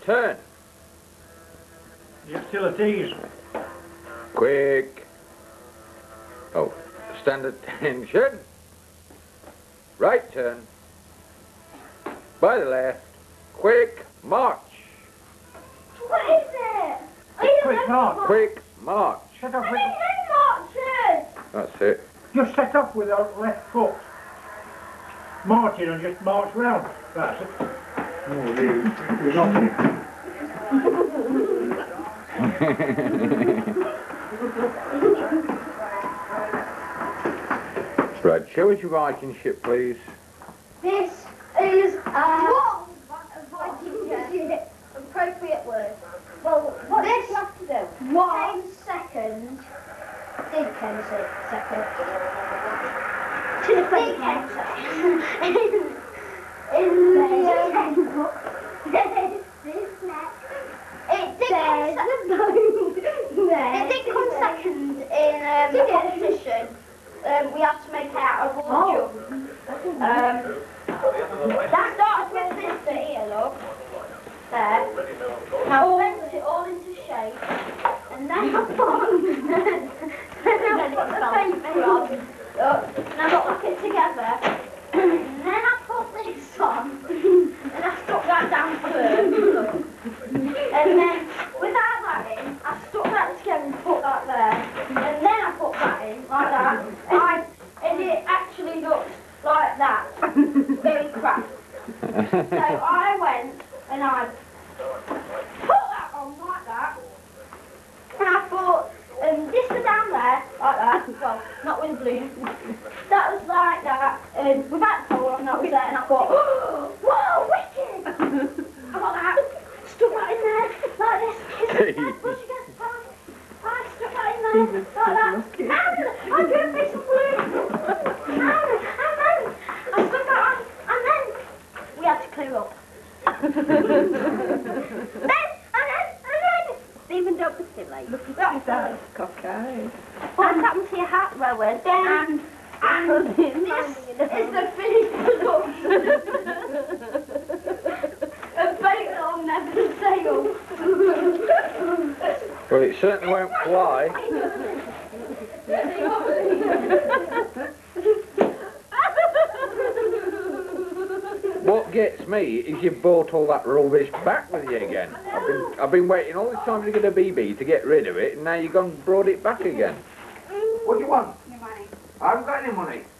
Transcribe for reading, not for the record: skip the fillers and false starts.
turn. You're still at ease. Quick. Oh, stand attention. Right turn. By the left. Quick march. What is it? Quick march. Quick march. Set off I with, didn't know marches. That's it. just set off with our left foot. March in and just march round. That's it. Oh, you're not here. Right, show us your Viking ship, please. This is what? Appropriate word. Well, what this do you have to do? 1 second. Think 10 seconds. To the 10 seconds. In it did come second in the competition. We have to make it out of all jump. That started with this bit here, look. There. Now I bent it all into shape, and then I put the paper on, and I got it together, and then I put this on, and I stuck that down first, and then without that in, I stuck that together and put that there, and then I put that in, like that, and it actually looks like that, very crap. So I went and I put that on like that, and I thought, this was down there, like that, well, not with the blue, that was like that, and without the pole on, that was there, and I thought, whoa, wicked! I got that, stuck that in there, like this, push against the pole, I stuck that in there, like that, and I drew a piece of blue, and then I stuck that on, and then we had to clear up. then, Stephen, don't be silly. Look at that. Cockeye. What's happened to your hat, Rowan? And this is the finished production. A boat will never sail. Well, it certainly won't fly. What gets me is you brought all that rubbish back with you again. I've been waiting all this time to get a BB to get rid of it, and now you've gone and brought it back again. What do you want? Your money. I haven't got any money.